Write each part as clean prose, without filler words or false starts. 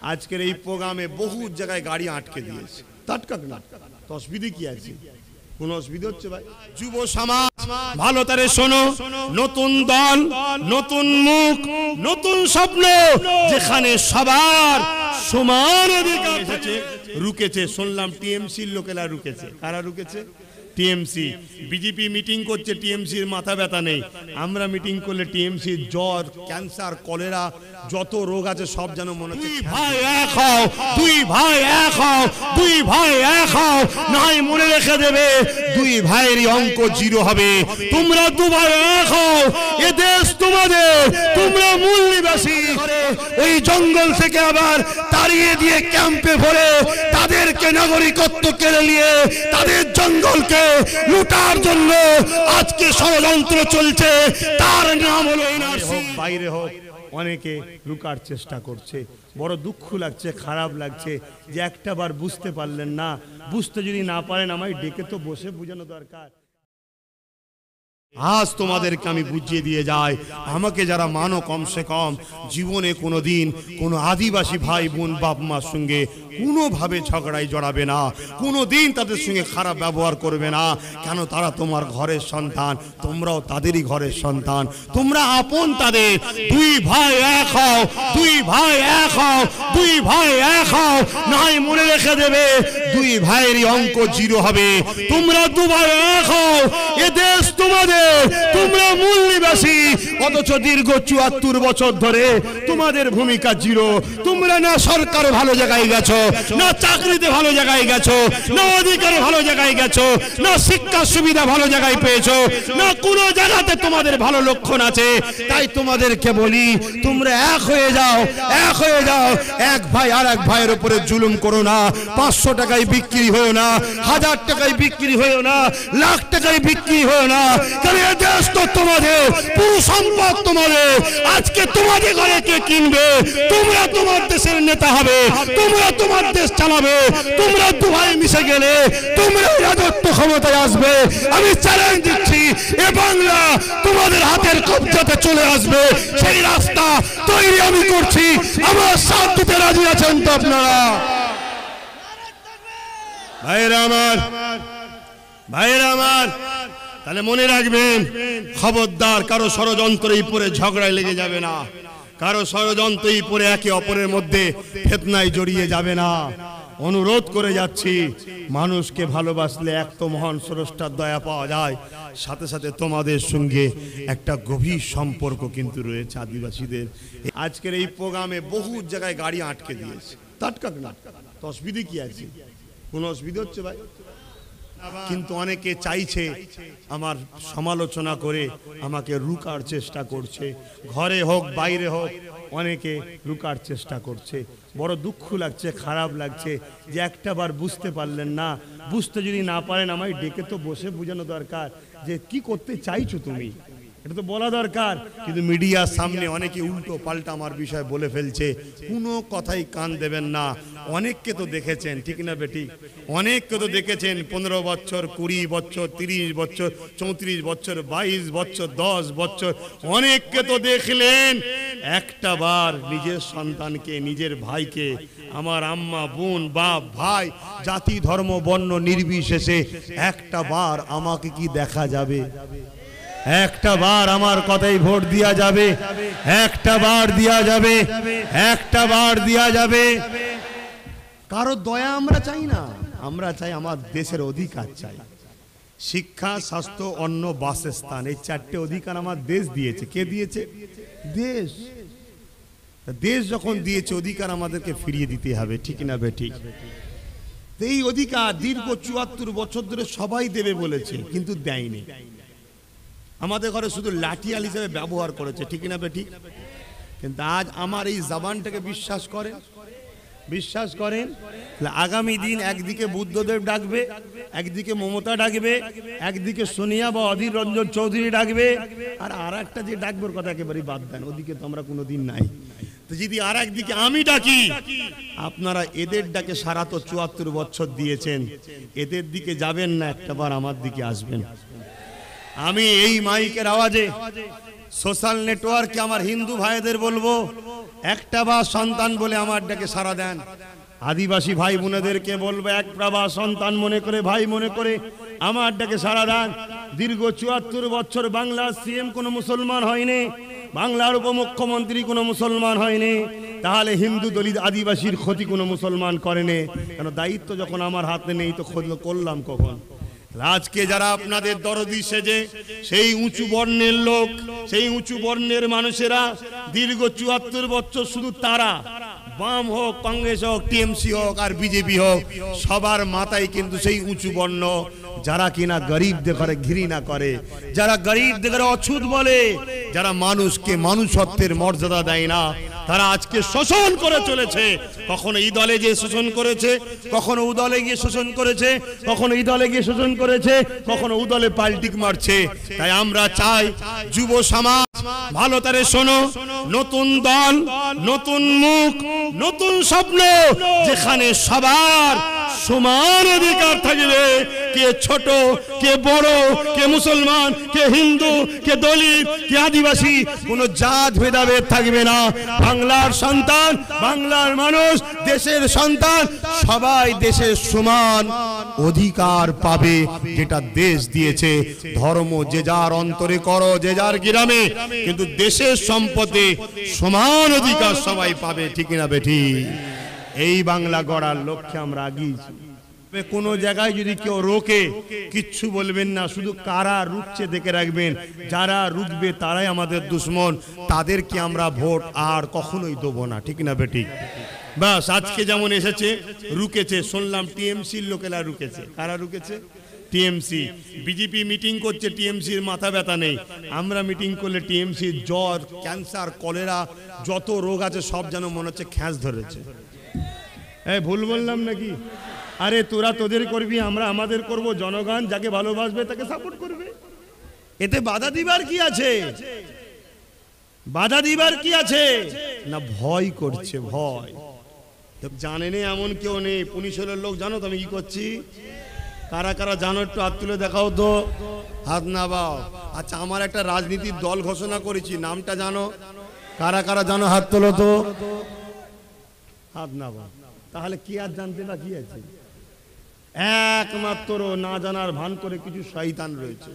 আজকের এই প্রোগ্রামে বহু জায়গায় গাড়ি আটকে দিয়েছে। টাটকাক না, তো অসুবিধে কি আছে? কোন অসুবিধা হচ্ছে ভাই? যুব সমাজ ভালো তারে শোনো, নতুন দল, নতুন মুখ, নতুন স্বপ্ন, যেখানে সবার সমান অধিকার রুকেছে। শুনলাম টিএমসির লোকেরা রুকেছে। কারা রুকেছে? টিএমসি। বিজেপি মিটিং করছে, টিএমসির মাথা ব্যথা নেই। আমরা মিটিং করলে টিএমসির জ্বর, ক্যান্সার, কলেরা, যত রোগ আছে সব যেন মনে হচ্ছে দুই ভাই এক হও, দুই ভাই এক হও, দুই ভাই এক হও, নাই মনে রেখে দেবে দুই ভাইয়েরই অঙ্ক জিরো হবে। তোমরা দু ভাই এক হও, এ দেশ তোমাদের, তোমরা মূল নিবাসী। ওই জঙ্গল থেকে আবার তাড়িয়ে দিয়ে ক্যাম্পে ভরে তাদেরকে নাগরিকত্ব কেড়ে নিয়ে তাদের জঙ্গলকে লুটার জন্য আজকে ষড়যন্ত্র চলছে। তার নাম হলো এনআরসি। বাইরে হোক, অনেকে লুকার চেষ্টা করছে। বড় দুঃখ লাগছে, খারাপ লাগছে যে একটা বার বুঝতে পারলেন না। বুঝতে যদি না পারেন আমায় ডেকে তো বসে বোঝানো দরকার। আজ তোমাদেরকে আমি বুঝিয়ে দিয়ে যাই, আমাকে যারা মানো কমসে কম জীবনে কোনোদিন কোনো আদিবাসী ভাই বোন বাপ মার সঙ্গে কোনোভাবে ঝগড়ায় জড়াবে না, কোনোদিন তাদের সঙ্গে খারাপ ব্যবহার করবে না। কেন? তারা তোমার ঘরের সন্তান, তোমরাও তাদেরই ঘরের সন্তান, তোমরা আপন তাদের। দুই ভাই এক হও, দুই ভাই এক হও, দুই ভাই এক হও, নাই মনে রেখে দেবে দুই ভাইয়েরই অঙ্ক জিরো হবে। তোমরা দু ভাই এক হও, এ দেশ তোমাদের, তোমরা মূল নিবাসী। অথচ দীর্ঘ ৭৪ বছর ধরে তোমাদের ভূমিকা জিরো। তোমরা না সরকার ভালো জায়গায় গেছো, না চাকরিতে ভালো জায়গায় গেছো, না অধিকারে ভালো জায়গায় গেছো, না শিক্ষা সুবিধা ভালো জায়গায় পেয়েছো, না কোনো জায়গাতে তোমাদের ভালো লক্ষণ আছে। তাই তোমাদেরকে বলি, তোমরা এক হয়ে যাও, এক হয়ে যাও। এক ভাই আর এক ভাইয়ের উপরে জুলুম করো না। ৫০০ টাকায় বিক্রি হয়েও না, ১০০০ টাকায় বিক্রি হয়েও না, লাখ টাকায় বিক্রি হয়েও না। কারণ এই দেশ তো তোমাদের, পুরো সম্পদ তোমাদের। আজকে তোমাদের ঘরে কে কিনবে? তোমরা তোমার দেশের নেতা হবে, তোমরা তোমার দেশ চালাবে। তোমরা দু ভাই মিশে গেলে তোমরা রাজত্ব ক্ষমতায় আসবে। আমি চ্যালেঞ্জ দিচ্ছি, এ বাংলা তোমাদের হাতের কবজাতে চলে আসবে। সেই রাস্তা তৈরি আমি করছি। আমার সাথ দিতে রাজি আছেন তো আপনারা? ভাইরা আমার, ভাইরা আমার, তাহলে মনে রাখবেন, খবরদার কারো ষড়যন্ত্রেই পড়ে ঝগড়ায় লেগে যাবে না, কারো ষড়যন্ত্রেই পড়ে একে অপরের মধ্যে ফিতনায় জড়িয়ে যাবে না। অনুরোধ করে যাচ্ছি, মানুষকে ভালোবাসলে এক তো মহান স্রষ্টার দয়া পাওয়া যায়, সাথে সাথে তোমাদের সঙ্গে একটা গভীর সম্পর্ক কিন্তু রয়েছে আদিবাসীদের। আজকের এই প্রোগ্রামে বহু জায়গায় গাড়ি আটকে দিয়েছে। টাটকাক না, তো অসুবিধে কি আছে? কোনো অসুবিধা হচ্ছে ভাই? কিন্তু অনেকে চাইছে আমার সমালোচনা করে আমাকে রুকার চেষ্টা করছে। ঘরে হোক বাইরে হোক অনেকে রুকার চেষ্টা করছে। বড় দুঃখ লাগছে, খারাপ লাগছে যে একটা বার বুঝতে পারলেন না। বুঝতে যদি না পারেন আমায় ডেকে তো বসে বোঝানো দরকার যে কি করতে চাইছো তুমি, এটা তো বলা দরকার। কিন্তু মিডিয়ার সামনে অনেকে উল্টো পাল্টা আমার বিষয় বলে ফেলছে। কোনো কথাই কান দেবেন না। অনেককে তো দেখেছেন, ঠিক না বেটি? অনেককে তো দেখেছেন 15 বছর, 20 বছর, 30 বছর, 34 বছর, 22 বছর, 10 বছর। অনেককে তো দেখলেন একটা বার নিজের সন্তানকে, নিজের ভাইকে, আমার আম্মা, বোন, বাপ, ভাই, জাতি, ধর্ম, বর্ণ নির্বিশেষে একটা বার আমাকে কি দেখা যাবে? একটা বার আমার কথাই ভোট দেয়া যাবে? একটা বার দেয়া যাবে? একটা বার দেয়া যাবে? কারো দয়া আমরা চাই না, আমরা চাই আমার দেশের অধিকার চাই। শিক্ষা, স্বাস্থ্য, অন্ন, বাসস্থান, এই 4টে অধিকার আমার দেশ দিয়েছে। কে দিয়েছে? দেশ। দেশ যখন দিয়েছে অধিকার আমাদেরকে ফিরিয়ে দিতে হবে, ঠিক না বেঠিক? এই অধিকার দীর্ঘ ৭৪ বছর ধরে সবাই দেবে বলেছে, কিন্তু দেয়নি। আমাদের ঘরে শুধু লাঠিয়াল হিসেবে ব্যবহার করেছে, ঠিক না বেঠিক? কিন্তু আজ আমার এই জবানটাকে বিশ্বাস করেন, বিশ্বাস করেন, আগামী দিন একদিকে বুদ্ধদেব ডাকবে, একদিকে মমতা ডাকবে, একদিকে সোনিয়া বা অধীর রঞ্জন চৌধুরী ডাকবে, আর একটা যে ডাকবার কথা একেবারেই বাদ দেন, ওদিকে তো আমরা কোনোদিন নাই। তো যদি আর একদিকে আমি ডাকি, আপনারা এদের ডাকে সারা তো ৭৪ বছর দিয়েছেন, এদের দিকে যাবেন না, একটাবার আমার দিকে আসবেন। আমি এই মাইকের আওয়াজে সোশ্যাল নেটওয়ার্কে আমার হিন্দু ভাইদের বলবো, একটা বা সন্তান বলে আমার ডাকে সাড়া দেন। আদিবাসী ভাই বোনেদেরকে বলবো, একটা বা সন্তান মনে করে, ভাই মনে করে আমার ডাকে সাড়া দেন। দীর্ঘ ৭৪ বছর বাংলার সিএম কোনো মুসলমান হয়নি, বাংলার উপমুখ্যমন্ত্রী কোনো মুসলমান হয়নি, তাহলে হিন্দু দলিত আদিবাসীর ক্ষতি কোনো মুসলমান করেনি কেন? দায়িত্ব যখন আমার হাতে নেই তো করলাম কখন? আজকে যারা আপনাদের দরদি সেজে সেই উঁচু বর্ণের লোক, সেই উঁচু বর্ণের মানুষেরা দীর্ঘ ৭৪ বছর, শুধু তারা, বাম হোক, কংগ্রেস হোক, টিএমসি হোক আর বিজেপি হোক, সবার মাথায় কিন্তু সেই উঁচু বর্ণ, যারা কিনা গরিবদের ঘরে ঘৃণা করে, যারা গরিবদের ঘরে অছুত বলে, যারা মানুষকে মানুষত্বের মর্যাদা দেয় না, তারা আজকে শোষণ করে চলেছে। কখনো এই দলে গিয়ে শোষণ করেছে, কখনো ও দলে গিয়ে শোষণ করেছে, কখনো এই দলে গিয়ে শোষণ করেছে, কখনো ও দলে পাল্টিক মারছে। তাই আমরা চাই যুব সমাজ ভালো তারে শোনো, নতুন দল, নতুন মুখ, নতুন স্বপ্ন, যেখানে সবার সমান অধিকার থাকবে। কে ছোট, কে বড়, কে মুসলমান, কে হিন্দু, কে দলিত, কে আদিবাসী, কোনো জাত ভেদাভেদ থাকবে না। বাংলার সন্তান, বাংলার মানুষ, দেশের সন্তান, সবাই দেশের সমান অধিকার পাবে, যেটা দেশ দিয়েছে। ধর্ম যে যার অন্তরে করো, যে যার গ্রামে, কিন্তু দেশের সম্পদে সমান অধিকার সবাই পাবে। ঠিক না বেঠি? এই বাংলা গড়ার লক্ষ্যে আমরা আগিয়েছি। কোনো জায়গায় যদি কেউ রোকে, কিচ্ছু বলবেন না, শুধু কারা রুখছে দেখে রাখবেন। যারা রুখবে তারাই আমাদের দুশ্মন, তাদেরকে আমরা ভোট আর কখনোই দেবো না। ঠিক না বেটি? বাস আজকে যেমন এসেছে, রুকেছে, শুনলাম টিএমসির লোকেরা রুকেছে। কারা রুকেছে? টিএমসি। বিজেপি মিটিং করছে, টিএমসির মাথা ব্যথা নেই। আমরা মিটিং করলে টিএমসির জ্বর, ক্যান্সার, কলেরা, যত রোগ আছে সব যেন মনে হচ্ছে খ্যাঁচ ধরেছে। এই ভুল বললাম নাকি? আরে তোরা তোদের করবি, আমরা আমাদের করব। জনগণ যাকে ভালোবাসবে তাকে সাপোর্ট করবে। এতে বাধা দিবার কি আছে? বাধা দিবার কি আছে? না ভয় করছে, ভয়। জানেনি এমন কেউ নেই। পুলিশের লোক জানো তো আমি কি করছি? কারা কারা জানো একটু হাত তুলে দেখাও তো। হাত নামাও। আচ্ছা, আমার একটা রাজনীতির দল ঘোষণা করেছি, নামটা জানো? কারা কারা জানো? হাত তোলো তো। হাত নামাও। তাহলে কি আর জানতে বা কি আছে? একমাত্র না জানার ভান করে কিছু শয়তান রয়েছে।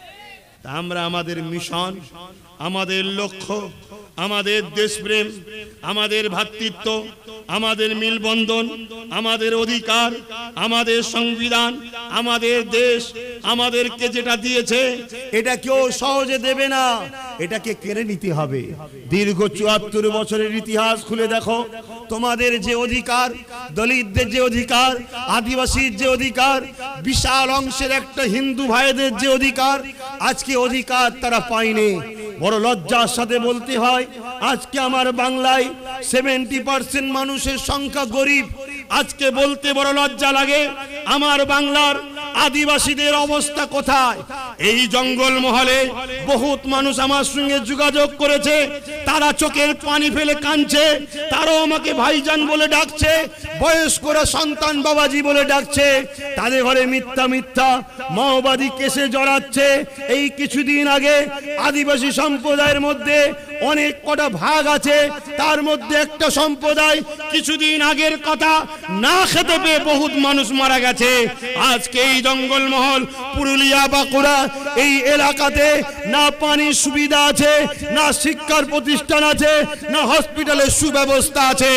আমরা আমাদের মিশন, আমাদের লক্ষ্য, আমাদের দেশপ্রেম, আমাদের ভ্রাতৃত্ব, আমাদের মিলবন্ধন, আমাদের অধিকার, আমাদের সংবিধান, আমাদের দেশ আমাদেরকে যেটা দিয়েছে এটা কেউ সহজে দেবে না, এটাকে কেড়ে নিতে হবে। দীর্ঘ ৭৪ বছরের ইতিহাস খুলে দেখো, তোমাদের যে অধিকার, দলিতদের যে অধিকার, আদিবাসীর যে অধিকার, বিশাল অংশের একটা হিন্দু ভাইদের যে অধিকার, আজকে অধিকার তারা পায়নি। বড় লজ্জার সাথে বলতে হয়, আজকে আমার বাংলায় 70% মানুষের সংখ্যা গরিব। আজকে বলতে বড় লজ্জা লাগে, আমার বাংলার আদিবাসীদের অবস্থা কোথায়? এই জঙ্গল মহলে বহুত মানুষ আমার সঙ্গে যোগাযোগ করেছে, তারা চোখের পানি ফেলে কাঁদছে, তারাও আমাকে ভাইজান বলে ডাকছে, বয়স্করা সন্তান বাবাজি বলে ডাকছে। তাদের ঘরে মিথ্যা মিথ্যা মাওবাদী কেসে জড়াচ্ছে। এই কিছুদিন আগে আদিবাসী সম্প্রদায়ের মধ্যে অনেক কটা ভাগ আছে, তার মধ্যে একটা সম্প্রদায় কিছুদিন আগের কথা, না খেতে পেয়ে বহুত মানুষ মারা গেছে। আজকে এই জঙ্গলমহল, পুরুলিয়া, বাঁকুড়া এই এলাকাতে না পানির সুবিধা আছে, না শিক্ষার প্রতিষ্ঠান আছে, না হসপিটালের সুব্যবস্থা আছে।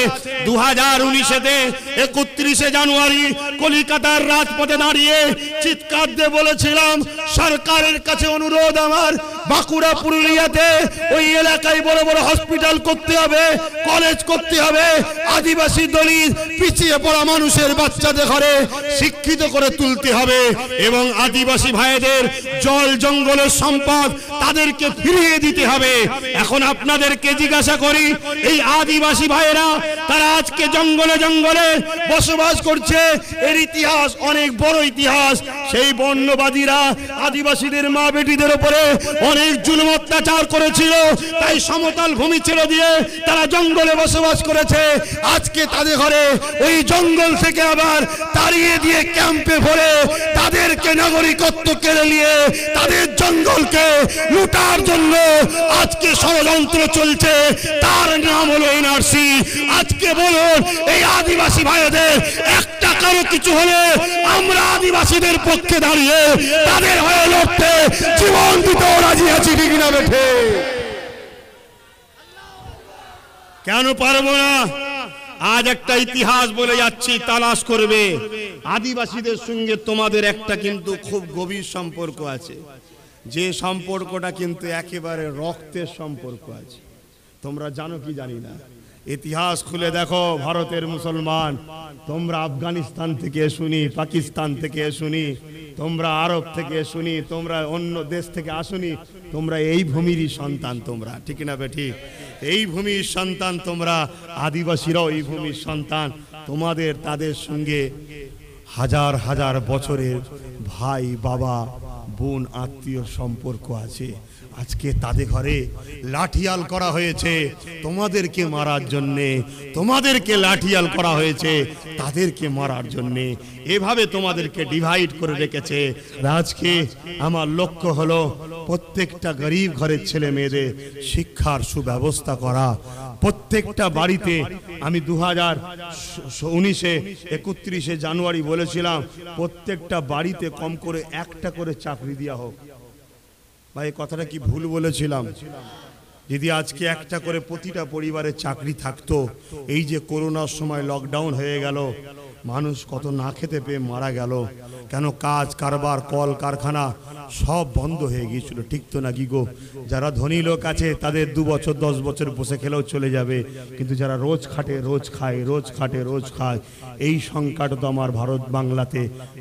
2019-তে 31শে জানুয়ারি কলিকাতার রাজপথে দাঁড়িয়ে চিৎকার দিয়ে বলেছিলাম, সরকারের কাছে অনুরোধ আমার, বাঁকুড়া পুরুলিয়াতে ওই এলাকায় বড় বড় হসপিটাল করতে হবে, কলেজ করতে হবে, আদিবাসী দলিত পিছিয়ে পড়া মানুষের বাচ্চাদের ঘরে শিক্ষিত করে তুলতে হবে এবং আদিবাসী ভাইদের জল জঙ্গলের সম্পদ তাদেরকে ফিরিয়ে দিতে হবে। এখন আপনাদেরকে জিজ্ঞাসা করি, এই আদিবাসী ভাইয়েরা তারা আজকে জঙ্গলে জঙ্গলে বসবাস করছে, এর ইতিহাস অনেক বড় ইতিহাস। সেই বর্ণবাদীরা আদিবাসীদের মা বেটিদের উপরে অনেক জুলুম অত্যাচার করেছিল, তাই সমতল ভূমি ছেড়ে দিয়ে তারা জঙ্গলে বসবাস করেছে। আজকে তাদের ঘরে ওই জঙ্গল থেকে আবার তাড়িয়ে দিয়ে ক্যাম্পে ভরে তাদেরকে নাগরিকত্ব কেড়ে নিয়ে তাদের জঙ্গলকে লুটার জন্য আজকে ষড়যন্ত্র চলছে, তার নাম হলো এনআরসি। আজকে বলুন এই আদিবাসী ভাইদের একটা কারো কিছু হলে আমরা আদিবাসীদের পক্ষে দাঁড়িয়ে তাদের হয়ে লড়তে জীবন দিতেও রাজি আছি, ঠিক না বেঠে? কেন পারবো না? আজ একটা ইতিহাস বলে যাচ্ছি, তালাশ করবে। আদিবাসীদের সঙ্গে তোমাদের একটা কিন্তু খুব গভীর সম্পর্ক আছে, যে সম্পর্কটা কিন্তু একেবারে রক্তের সম্পর্ক আছে। তোমরা জানো কি জানি না, ইতিহাস খুলে দেখো। ভারতের মুসলমান, তোমরা আফগানিস্তান থেকে শুনি, পাকিস্তান থেকে শুনি, তোমরা আরব থেকে শুনি, তোমরা অন্য দেশ থেকে আসুনি, তোমরা এই ভূমিরই সন্তান, তোমরা ঠিক না বেঠি? এই ভূমির সন্তান তোমরা, আদিবাসীরাও এই ভূমির সন্তান। তোমাদের তাদের সঙ্গে হাজার হাজার বছরের ভাই, বাবা, বোন, আত্মীয় সম্পর্ক আছে। আজকে তাদের ঘরে লাঠিয়াল করা হয়েছে তোমাদেরকে মারার জন্যে, তোমাদেরকে লাঠিয়াল করা হয়েছে তাদেরকে মারার জন্যে। এভাবে তোমাদেরকে ডিভাইড করে রেখেছে। আজকে আমার লক্ষ্য হলো প্রত্যেকটা গরিব ঘরের ছেলে মেয়েদের শিক্ষার সুব্যবস্থা করা। প্রত্যেকটা বাড়িতে আমি 2019-এ 31শে জানুয়ারি বলেছিলাম, প্রত্যেকটা বাড়িতে কম করে একটা করে চাকরি দেওয়া হোক। ভাই কথাটা কি ভুল বলেছিলাম? যদি আজকে একটা করে প্রতিটা পরিবারে চাকরি থাকতো, এই যে করোনার সময় লকডাউন হয়ে গেল, মানুষ কত না খেতে পেয়ে মারা গেল। কেন? কাজ কারবার, কল কারখানা সব বন্ধ হয়ে গিয়েছিল, ঠিক তো নাকি গো? যারা ধনী লোক আছে তাদের 2 বছর 10 বছর বসে খেলেও চলে যাবে, কিন্তু যারা রোজ খাটে রোজ খায়, রোজ খাটে রোজ খায়, এই সংখ্যাটা তো আমার ভারত বাংলাতে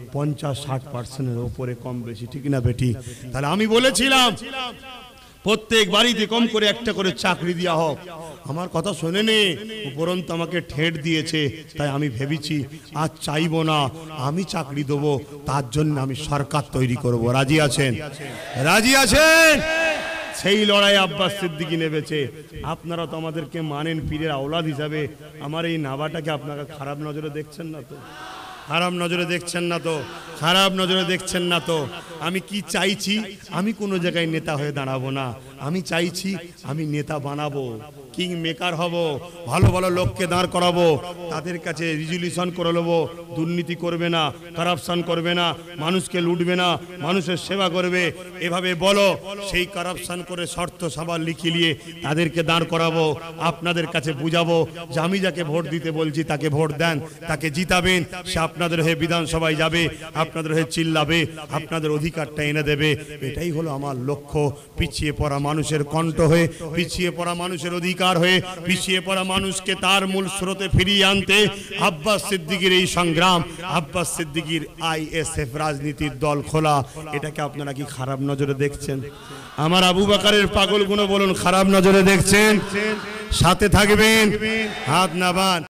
50-60%-এর উপরে কম বেশি, ঠিক না বেটি? তাহলে আমি বলেছিলাম প্রত্যেক বাড়িতে কম করে একটা করে চাকরি দেওয়া হোক। আমার কথা শোনেনি, উপরন্তু আমাকে ঠেট দিয়েছে। তাই আমি ভেবেছি আজ চাইবো না, আমি চাকরি দেবো, তার জন্য আমি সরকার তৈরি করব। রাজি আছেন? রাজি আছেন? সেই লড়াই আব্বাস সিদ্দিকী নেমেছে। আপনারা তো আমাদেরকে মানেন পীরের আওলাদ হিসাবে, আমার এই নাবাটাকে আপনারা খারাপ নজরে দেখছেন না তো? খারাপ নজরে দেখছেন না তো? খারাপ নজরে দেখছেন না তো? আমি কি চাইছি? আমি কোনো জায়গায় নেতা হয়ে দাঁড়াবো না। আমি চাইছি আমি নেতা বানাবো, কিং মেকার হব, ভালো ভালো লোককে দাঁড় করাবো, তাদের কাছে রিজলিউশন করে নেবো। দুর্নীতি করবে না, কারাপশন করবে না, মানুষকে লুটবে না, মানুষের সেবা করবে। এভাবে বলো, সেই কারাপশন করে শর্ত সবার লিখিয়ে নিয়ে তাদেরকে দাঁড় করাবো। আপনাদের কাছে বুঝাবো যে আমি যাকে ভোট দিতে বলছি তাকে ভোট দেন, তাকে জিতাবেন। সে আপনাদের হয়ে বিধানসভায় যাবে, আপনাদের হয়ে চিল্লাবে, আপনাদের অধিকারটা এনে দেবে। এটাই হলো আমার লক্ষ্য। পিছিয়ে পড়া মানুষের কণ্ঠ হয়ে, পিছিয়ে পড়া মানুষের অধিকার হয়ে, পিছিয়ে পড়া মানুষকে তার মূল স্রোতে ফিরিয়ে আনতে আব্বাস সিদ্দিকীর এই সংগ্রাম, আব্বাস সিদ্দিকীর আইএসএফ রাজনীতির দল খোলা, এটাকে আপনারা কি খারাপ নজরে দেখছেন? আমার আবু বকরের পাগলগুলো বলুন, খারাপ নজরে দেখছেন? সাথে থাকবেন, হাত নামান।